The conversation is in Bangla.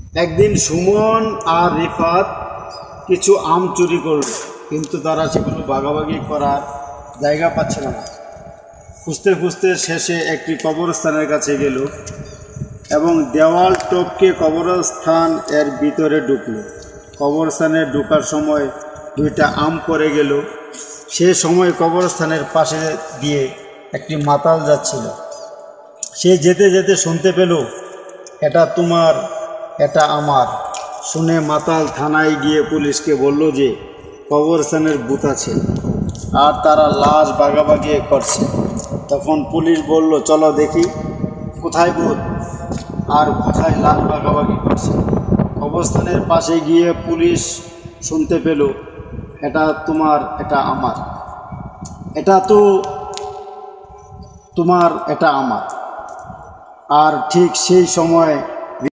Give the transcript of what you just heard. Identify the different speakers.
Speaker 1: একদিন সুমন আর রিফাত কিছু আম চুরি করল, কিন্তু তারা সেগুলো ভাগাভাগি করার জায়গা পাচ্ছিল না। খুঁজতে খুঁজতে শেষে একটি কবরস্থানের কাছে গেল এবং দেওয়াল টপকে কবরস্থান এর ভিতরে ঢুকল। কবরস্থানে ঢোকার সময় দুইটা আম পড়ে গেল। সে সময় কবরস্থানের পাশে দিয়ে একটি মাতাল যাচ্ছিল। সে যেতে যেতে শুনতে পেল, এটা তোমার, এটা আমার। শুনে মাতাল থানায় গিয়ে পুলিশকে বলল যে কবরস্থানের ভূত আছে আর তারা লাশ ভাগাভাগি করছে। তখন পুলিশ বলল, চলো দেখি কোথায় ভূত আর কোথায় লাশ ভাগাভাগি করছে। কবরস্থানের পাশে গিয়ে পুলিশ শুনতে পেল, এটা তোমার, এটা আমার, এটা তো তোমার, এটা আমার। আর ঠিক সেই সময়